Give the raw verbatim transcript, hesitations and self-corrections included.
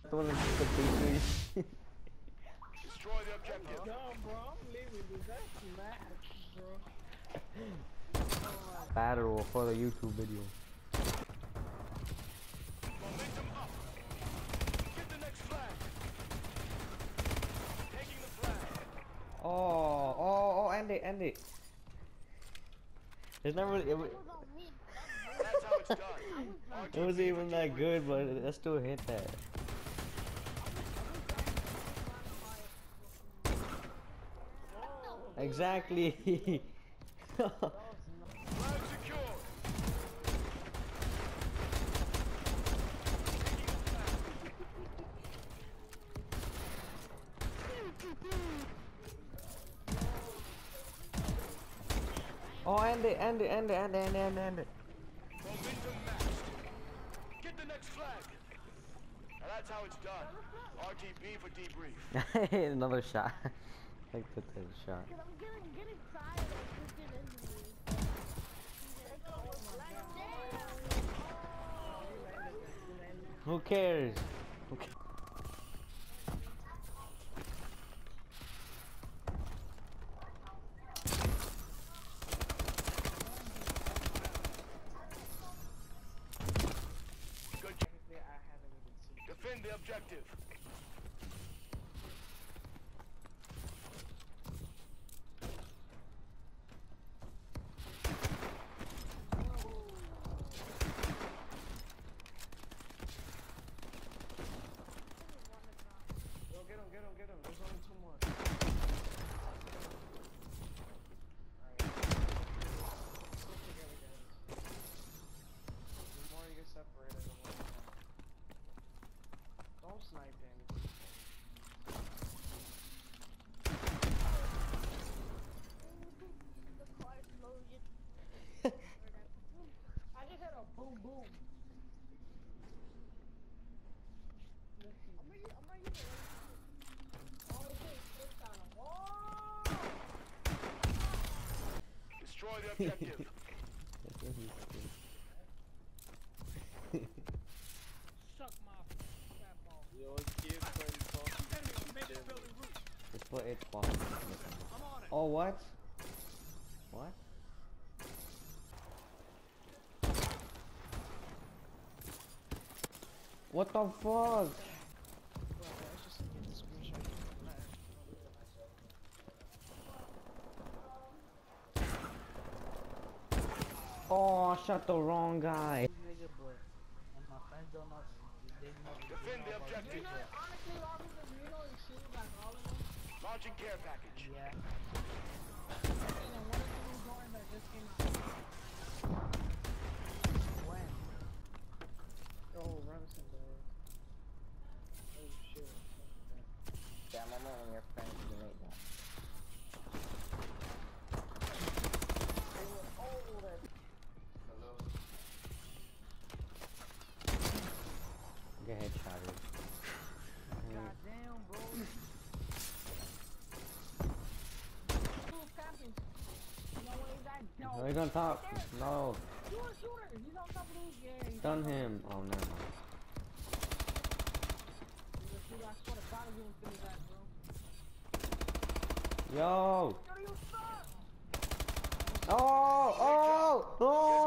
Don't let the big Destroy the objective. No, bro, I'm leaving this. That's mad, bro. battle for the YouTube video. Momentum up. Get the next flag. Taking the flag. Oh, oh, oh, end it, end it. It's not really. It, was, That's how it's done. it wasn't even that good, but I still hit that. Exactly. Flag secured. Oh, end it, end it, end it, end it, end it, end it, end it. Momentum maxed. Get the next flag. Now that's how it's done. R T B for debrief. Another shot. I put that shot. I'm getting, getting tired of freaking enemies. Who cares? Who cares? Good. Defend the objective. Yo, get him, get him, get him. There's only two more. Alright. Stick together, guys. The more you get separated, the more you know. Don't snipe him. The car explosion. I just had a boom boom. I'm ready, I'm ready to oh, okay, it's on a wall. Destroy the objective. Suck my fat ball. Yo, kid, Let's put it spot. I'm on it. Oh, what? What? What the fuck? Well, let's just get the screenshot. Oh, I shot the wrong guy. nigga, but and my friends don't know. They know. Defend the objective. You know, honestly, officers, you know, you shoot like all of them. Launching care package. Yeah. And then one of them was going that just came out. When? Oh, Robinson, bro. Oh, shit. Yeah, I'm on your friends to make that. Oh, that. Hello. Get headshotted. Goddamn, bro. Who's camping? You know what, that no. Are you gonna talk? No. Shoot a shooter. He's on top of those. Yeah. he's Stun on top of him. Oh, never mind. those. He's a shooter. I swear to God, he won't finish that, bro. Yo! Yo, you suck. Oh! Oh! Oh!